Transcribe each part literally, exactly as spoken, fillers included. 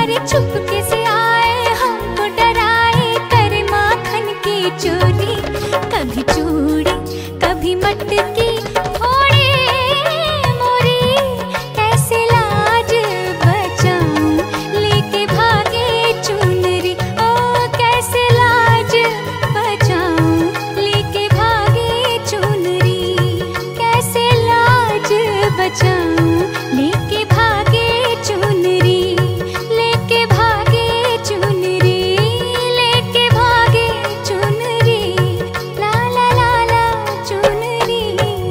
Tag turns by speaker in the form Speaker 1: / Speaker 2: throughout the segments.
Speaker 1: चुपके से आए हमको डराए, करे माखन की चोरी। कभी चूड़ी कभी मटकी फोड़े मोरी, कैसे लाज बचाऊं लेके भागे चुनरी। ओ कैसे लाज बचाऊं लेके भागे चुनरी, कैसे लाज बचाऊं लेके भागे चुनरी। लेके भागे चुनरी, लेके भागे चुनरी, ला ला ला ला चुनरी।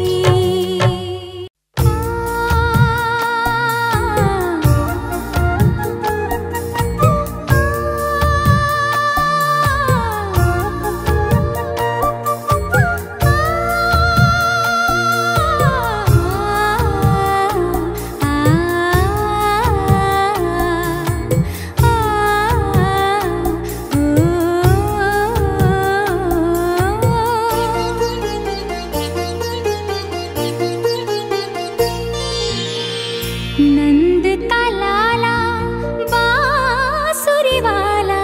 Speaker 1: नंद का लाला बांसुरी वाला,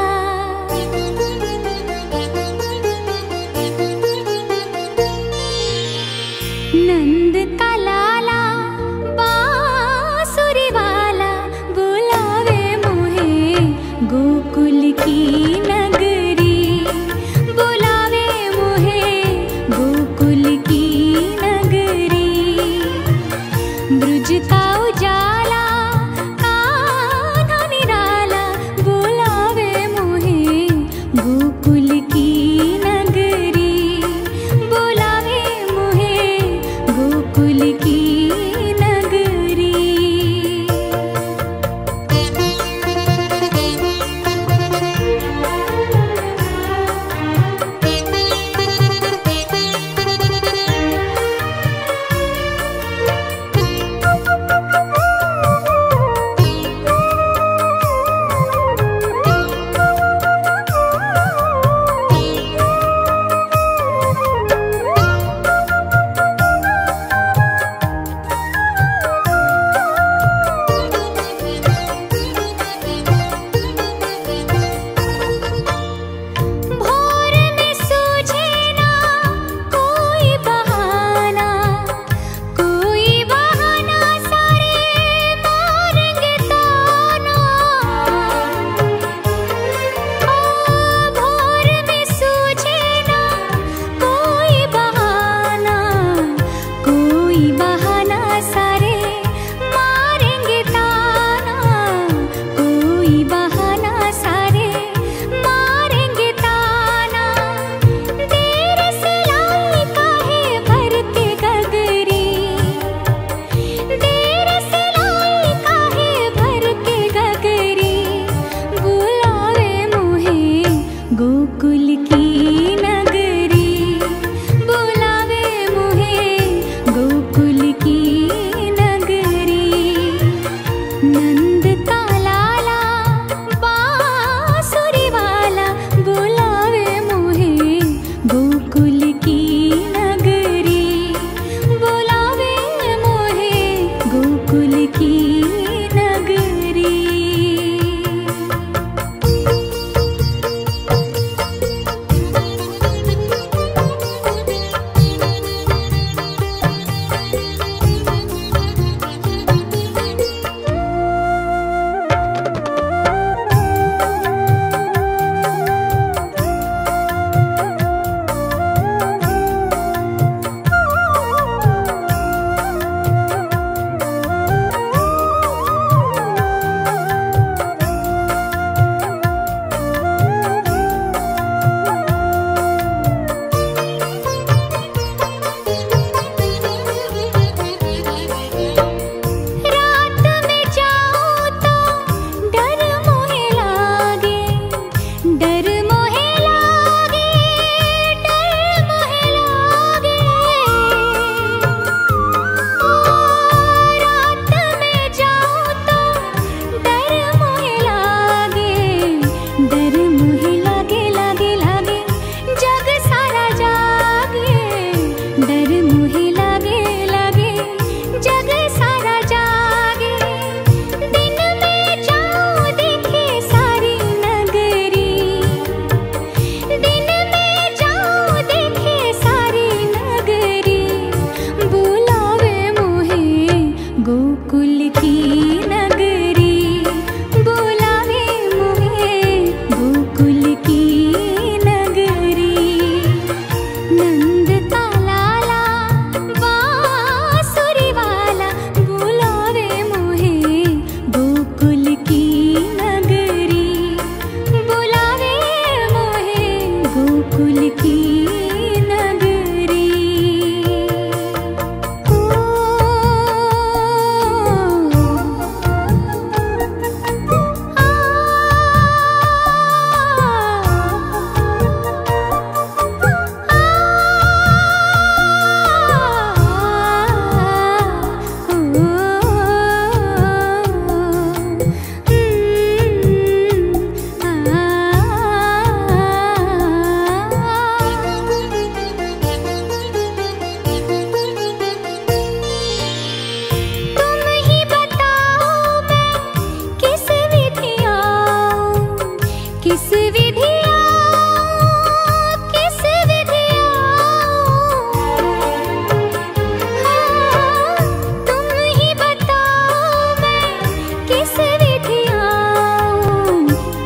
Speaker 1: नंद का लाला बांसुरी वाला, बुलावे मोहे गोकुल की नगरी। बुलावे मोहे गोकुल की नगरी। ब्रज का उजाला कान्हा निराला, बुलावे मोहे गोकुल की नगरी। बुलावे मोहे गोकुल की नगरी। भोर में सूझे ना कोई बहाना, कोई बहाना, सारे मारेंगे ताना। ओ भोर में सूझे ना कोई बहाना, कोई बहाना, सारे मारेंगे ताना। कोई बहाना, सारे मारेंगे ताना। देर से लाई काहे भर के गगरी, देर से लाई काहे भर के गगरी। बुलावे मोहे गोकुल की नगरी। बुलावे मोहे गोकुल की नगरी। नंद का लाला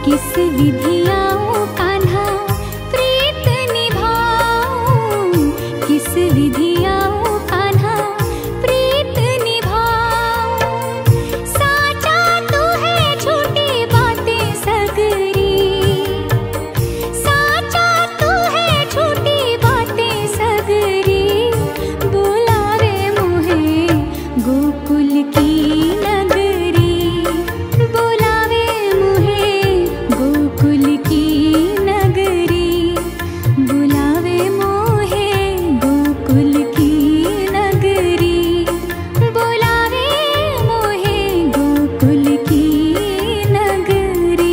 Speaker 1: किस विधिया ओ कान्हा प्रीत निभाऊं, किस विधिया ओ कान्हा प्रीत निभाऊं। साचा तू है झूठी बातें सगरी, साचा तू है झूठी बातें सगरी। बुलावे मोहे गोकुल की नगरी, बुलावे मोहे गोकुल की नगरी, बुलावे मोहे गोकुल की नगरी, बुलावे मोहे गोकुल की नगरी।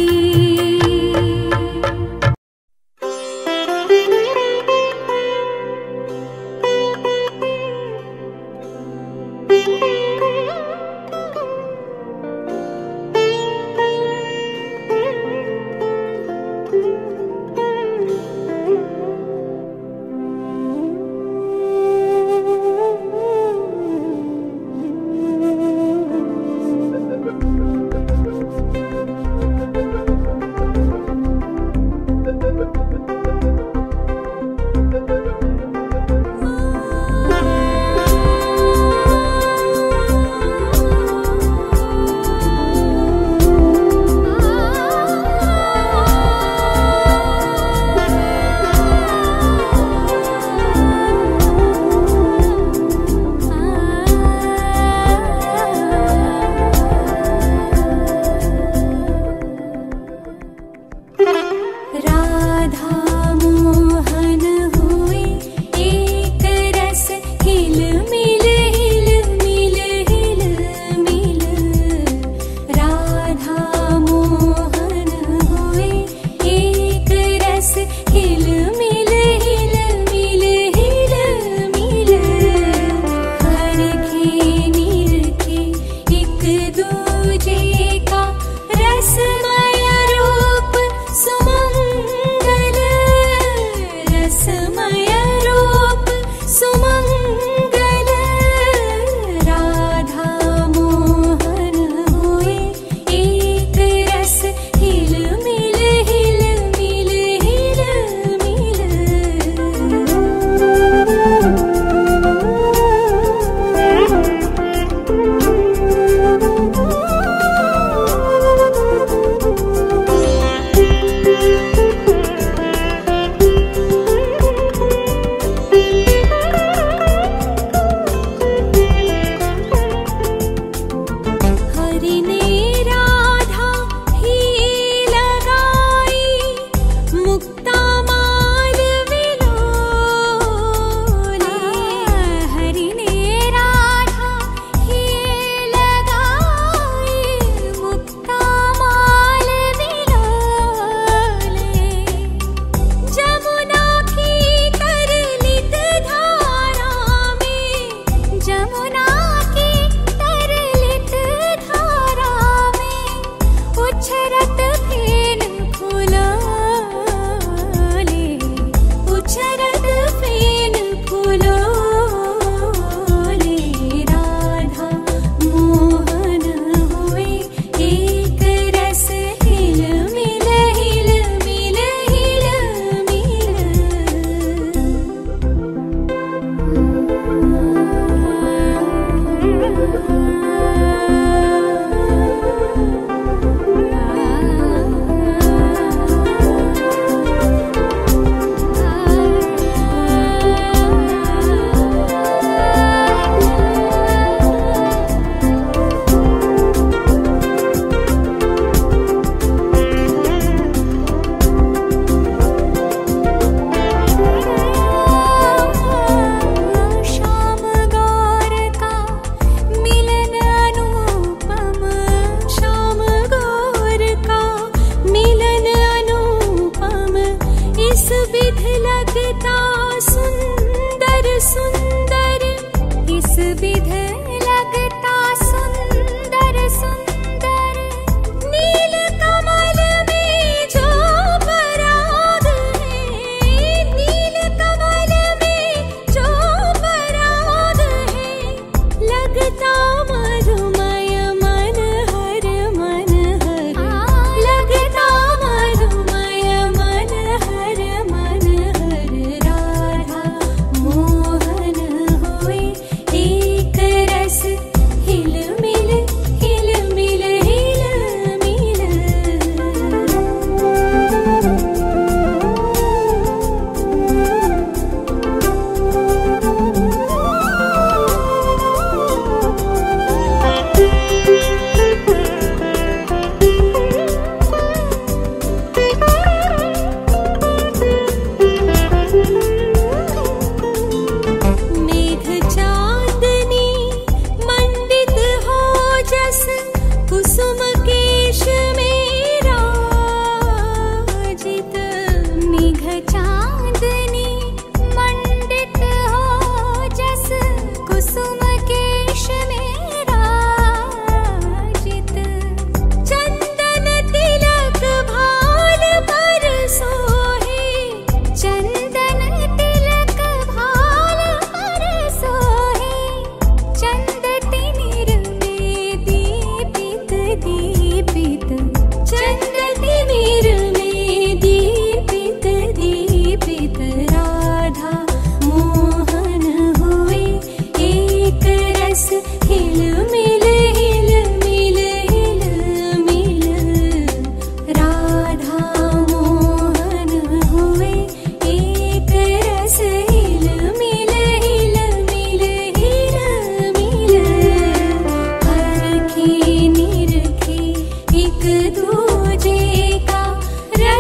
Speaker 2: लगता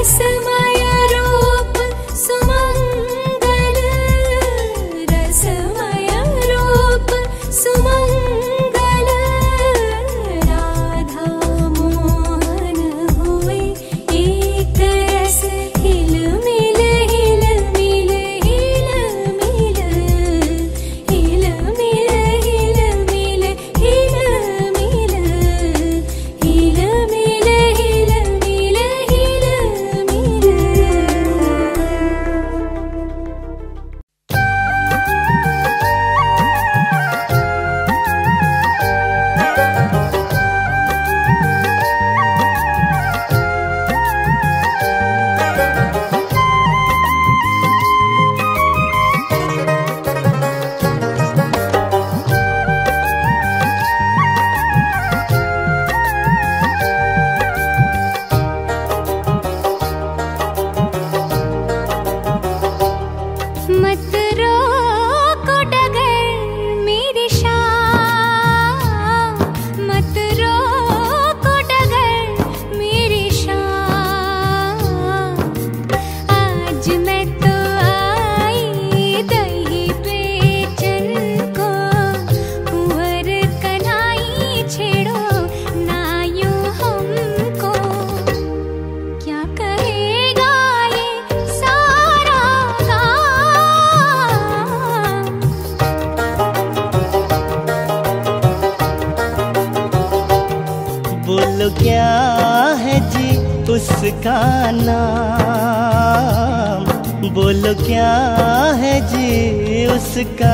Speaker 1: रसमय रूप सुमंगल, रसमय रूप सुमंगल, राधा मोहन हुए एक रस हिल मिल हिल मिल हिल मिल, हिल मिल हिल मिल हिल मिल, हिल मिल हिल मिल हिल मिल। मत रोको डगर मेरी शाम, मत रोको डगर मेरी शाम, आज मैं तो आई दही बेचन को, कुंवर कन्हाई छेड़ो ना यूं हमको, क्या कहेगा ये सारा गाँव।
Speaker 2: बोलो क्या है जी उसका नाम, बोलो क्या है जी उसका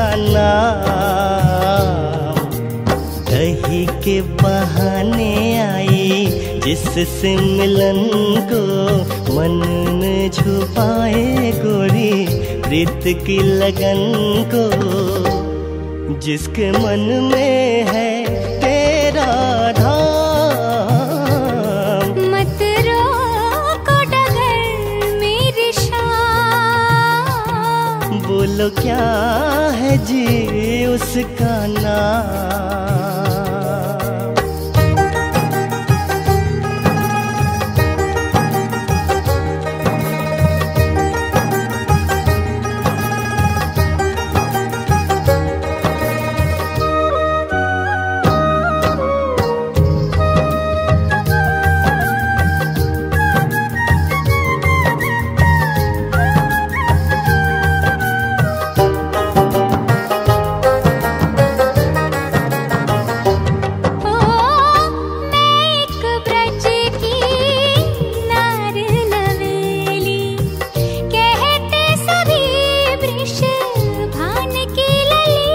Speaker 2: नाम, दही के बहाने आई जिससे मिलन को, मन में छुपाए गोरी प्रीत की लगन को, जिसके मन में है तेरा धाम।
Speaker 1: मत रोको डगर मेरी शाम,
Speaker 2: बोलो क्या है जी उसका नाम।
Speaker 1: ओ मैं एक ब्रज की नार नवेली, कहते सभी वृष भान की लली।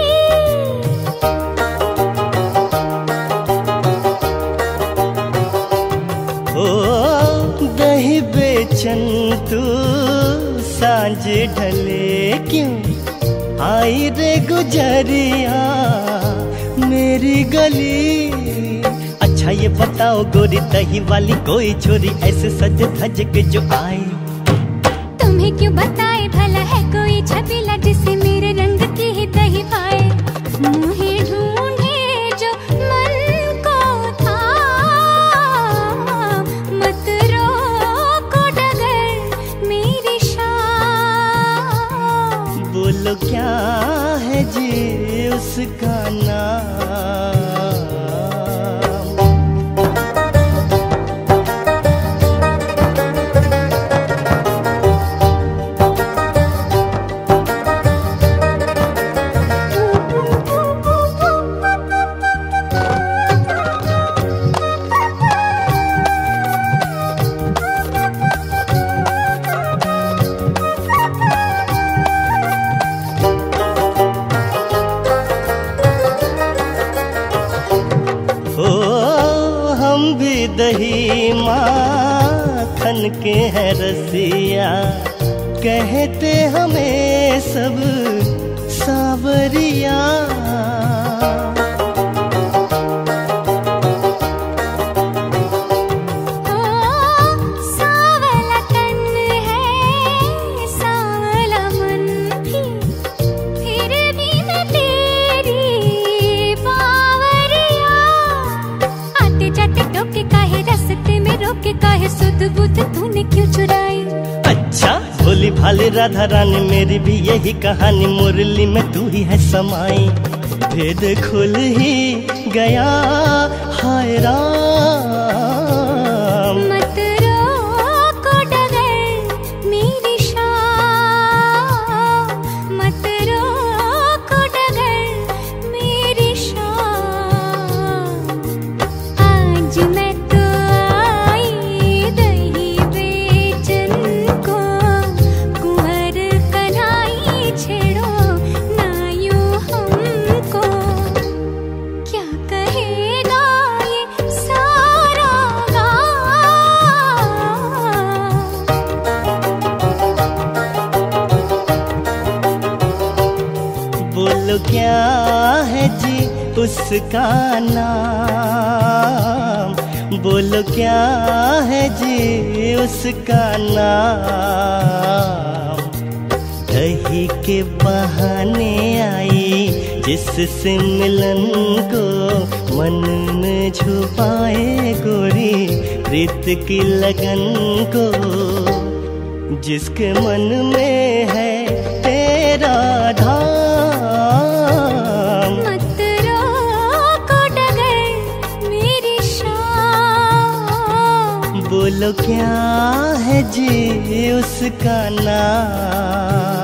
Speaker 2: ओ दही बेचन तू सांझ ढले क्यों आई रे गुजरिया मेरी गली। अच्छा ये बताओ गोरी दही वाली कोई छोरी ऐसे सज धज के जो आए,
Speaker 1: तुम्हें क्यों बताए भला है कोई छबीला जिसे मेरे रंग की ही दही पाए। मुझे ढूंढे जो मन को था, मत रोको डगर मेरी शाम।
Speaker 2: बोलो क्या है जी उसका नाम। दही माखन के हैं रसिया, कहते हमें सब सावरिया।
Speaker 1: सावला तन है सावला मन भी, फिर भी मैं तेरी बावरिया। आते जाते टोके काहे, रस्ते में रोके काहे, सुध सबूत तूने क्यों चुराए?
Speaker 2: अच्छा भोली भाली राधा रानी मेरी भी यही कहानी, मुरली में तू ही है समाई। भेद खुल ही गया हाय राम।
Speaker 1: मत रोको डगर मेरी शाम, मत रोको डगर मेरी शाम। आज मैं तो आई दही बेचन को, कुंवर कन्हाई छेड़ो ना यूं हमको। क्या कहेगा ये सारा गाँव?
Speaker 2: बोलो क्या है जी उसका नाम, बोलो क्या है जी उसका नाम। दही के बहाने आई जिससे मिलन को, मन में छुपाए गोरी प्रीत की लगन को। जिसके मन में है तेरा धाम।
Speaker 1: मत रोको डगर मेरी शाम।
Speaker 2: बोलो क्या है जी उसका नाम।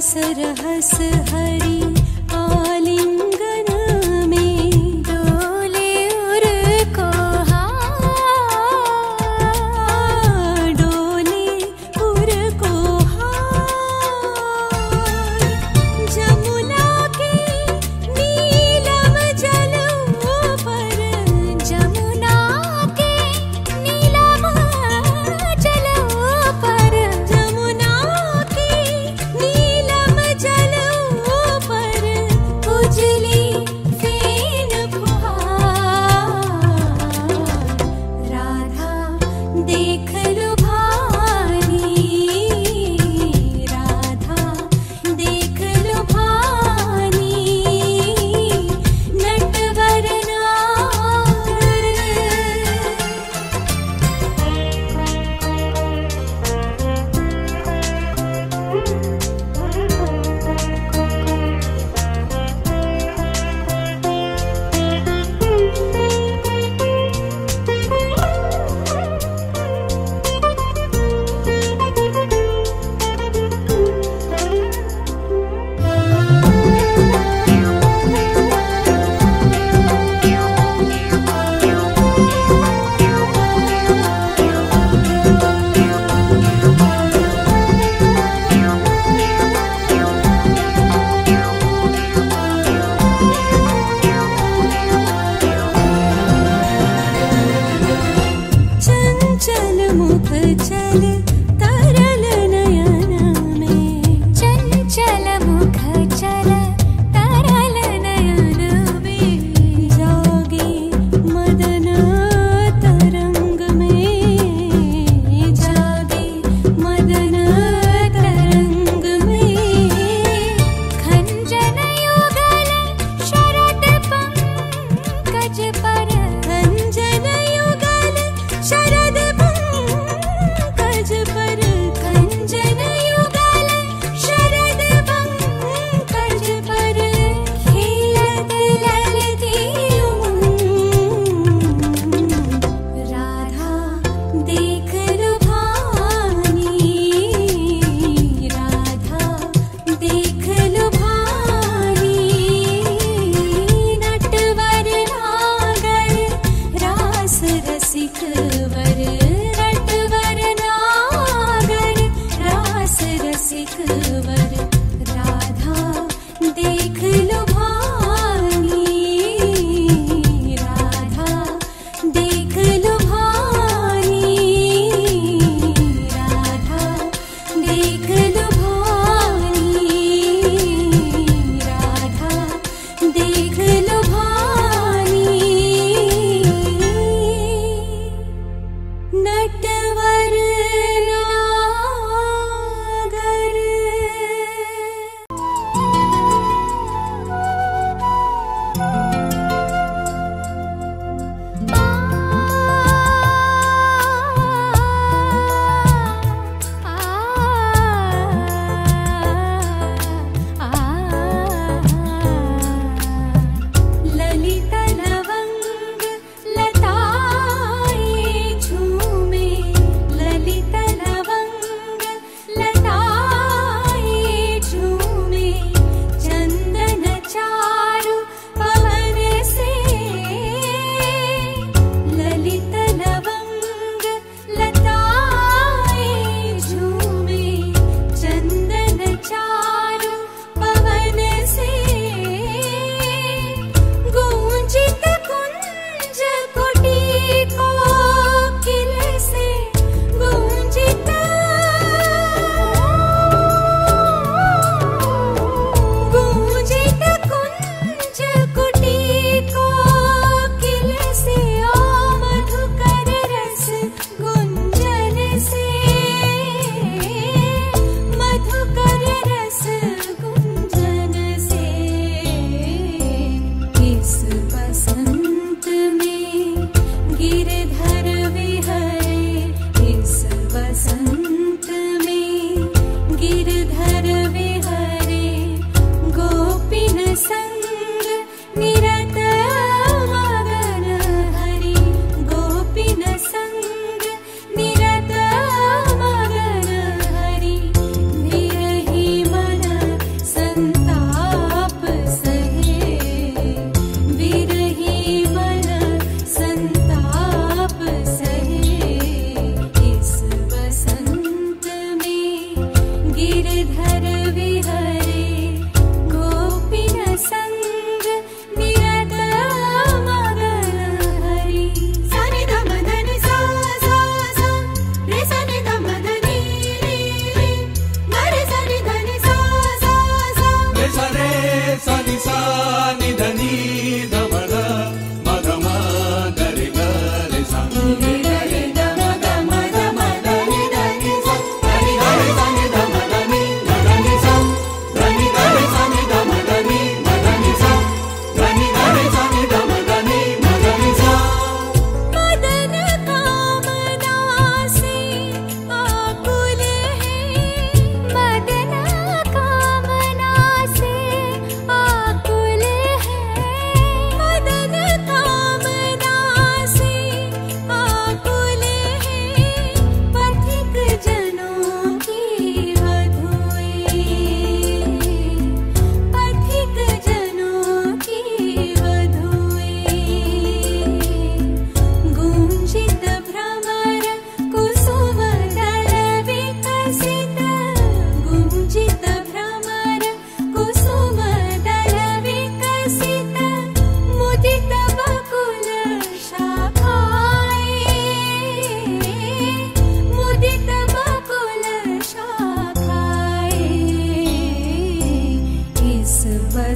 Speaker 1: सरहस हरी आलिंगन में डोले उर को हार, डोले उर को हार। जमुना के नीलम जलों पर, जमुना के नीलम जलों पर, जमुना के नीलम जलों पर कुछ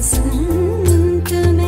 Speaker 1: बसंत में।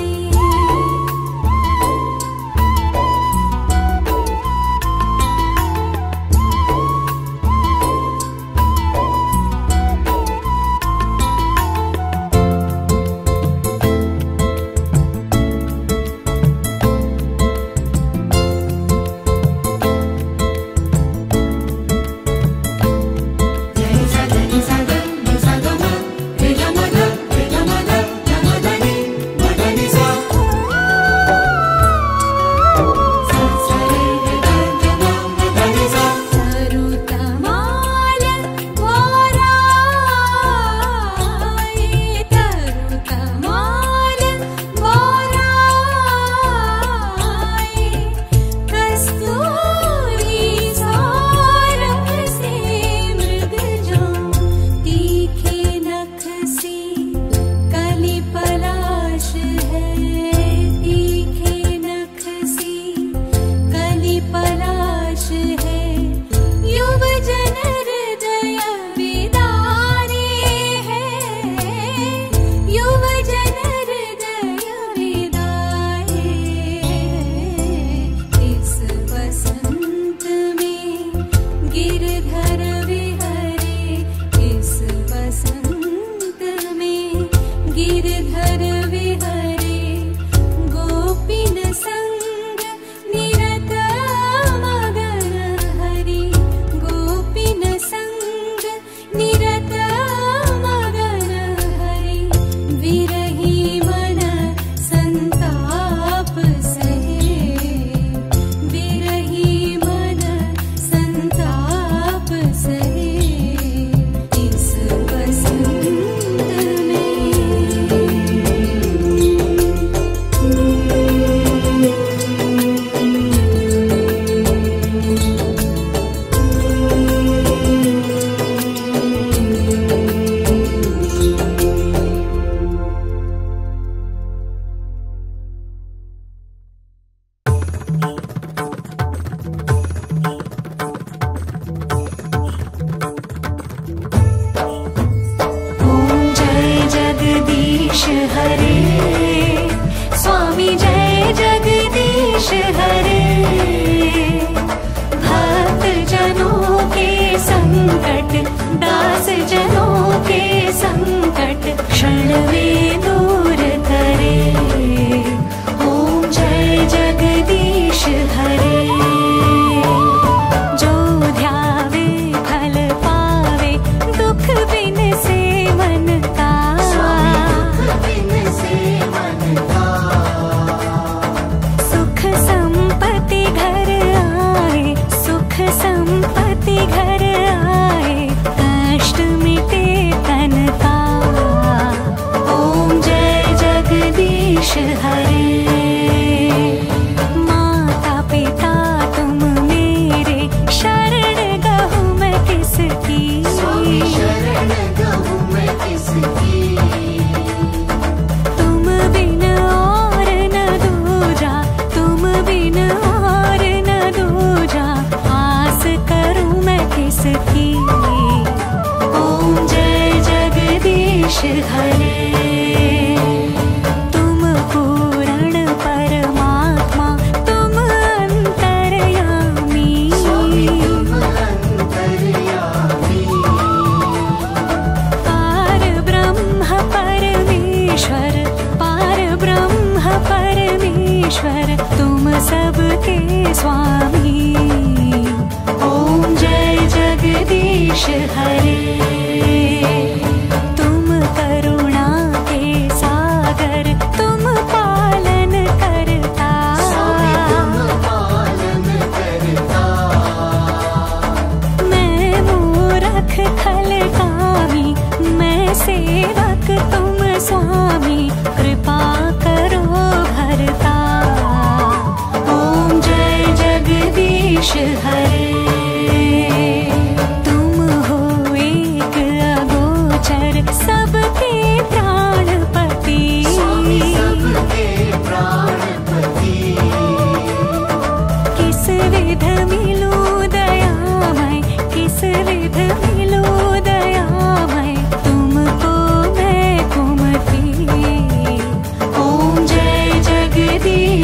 Speaker 3: हरे तुम हो एक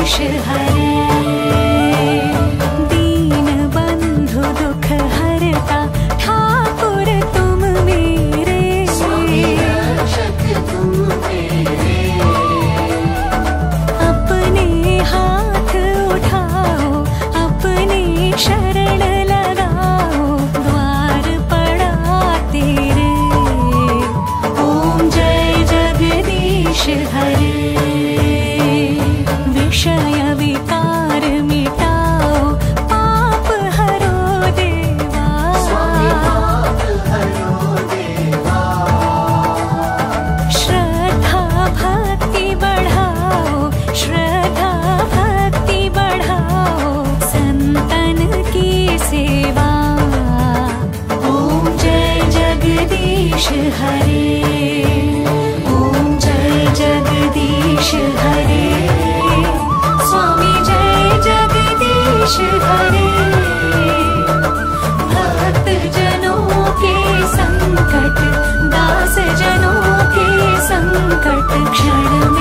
Speaker 1: जगदीश हरे। दीन बंधु दुख हरता ठाकुर तुम मेरे। स्वामी रक्षक तुम मेरे। अपने हाथ उठाओ अपने शरण लगाओ द्वार पड़ा तेरे। ओम जय जगदीश हरे। विषय विकार मिटाओ पाप हरो देवा। स्वामी पाप हरो देवा। श्रद्धा भक्ति बढ़ाओ श्रद्धा भक्ति बढ़ाओ संतन की सेवा। ओम जय जगदीश हरे। ओम जय जगदीश हरे। स्वामी जय जगदीश हरे। भक्त जनों के संकट दास जनों के संकट क्षण